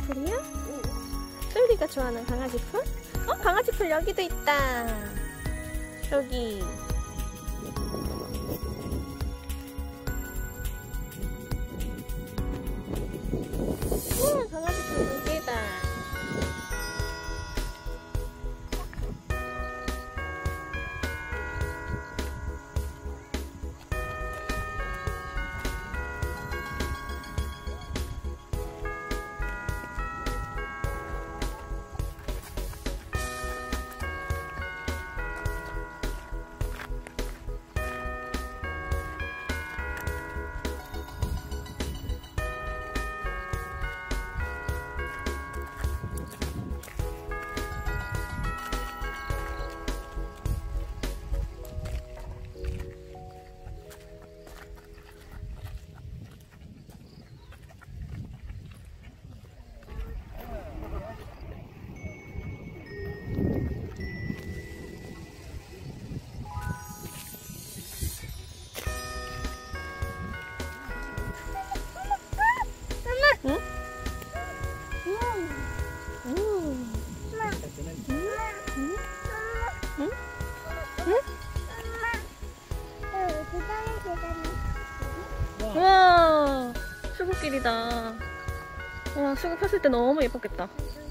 풀이야? 소율이가 좋아하는 강아지 풀? 강아지 풀 여기도 있다. 여기. 강아지 풀 두 개다. 응? 우와, 수국길이다. 와, 수국 폈을 때 너무 예뻤겠다.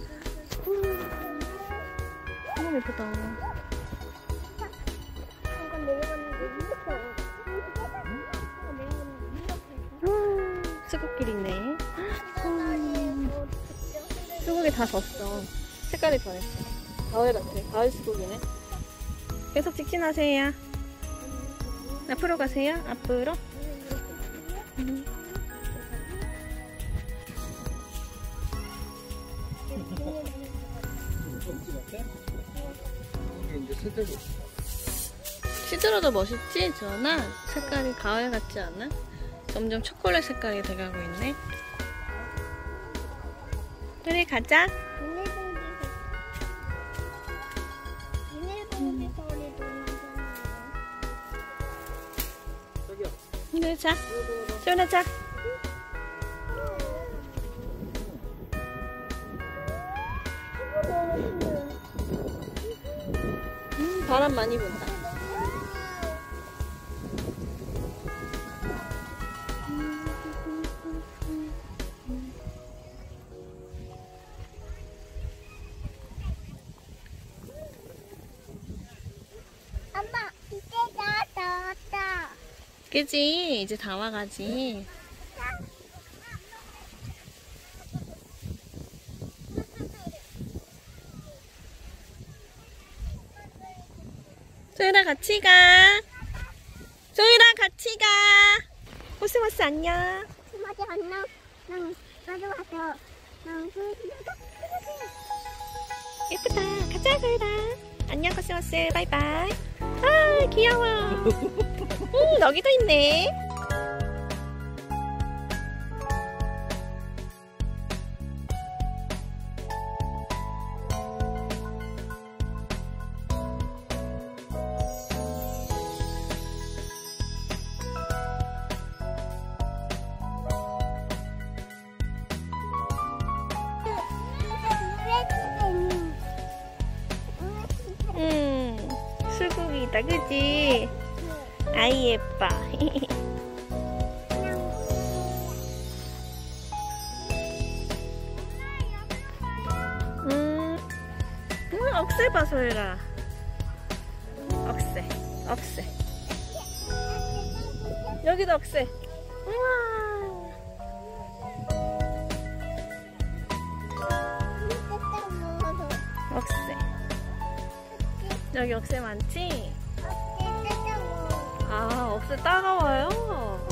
너무 예쁘다. 수국길이네. 수국이 다 졌어. 색깔이 변했어. 가을 같아. 가을 수국이네. 계속 직진하세요. 앞으로 가세요. 앞으로. 시들어도 멋있지? 지원아? 색깔이 가을 같지 않아? 점점 초콜릿 색깔이 돼가고 있네. 그래, 가자. 네, 자. 시원아, 자. 바람 많이 분다. 엄마, 이제 다 왔다. 그지? 이제 다 와가지. 소율아 같이 가. 소율아 같이 가. 코스모스 안녕. 맞아, 안녕. 나도 왔어. 예쁘다. 가자 소율아. 안녕 코스모스. 바이바이. 아 귀여워. 여기도 있네. 수국이다 그지? 아이 예뻐. 억새 봐 소율아. 억새 여기도 억새. 우와 억새. 여기 억새 많지? 아 억새 따가워요?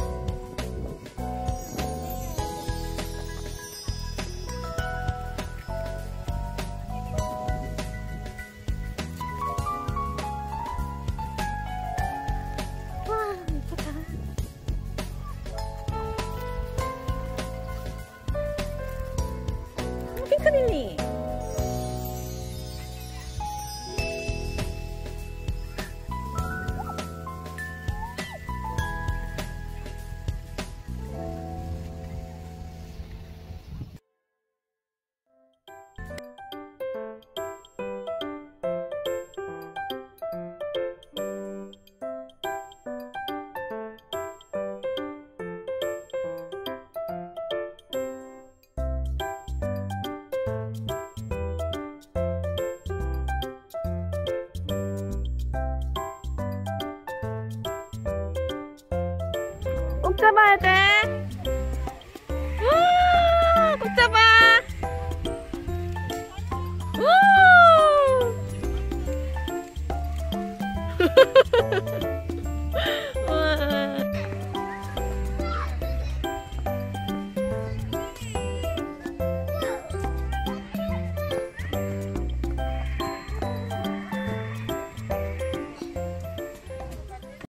핑크릴리 꼭 잡아야 돼.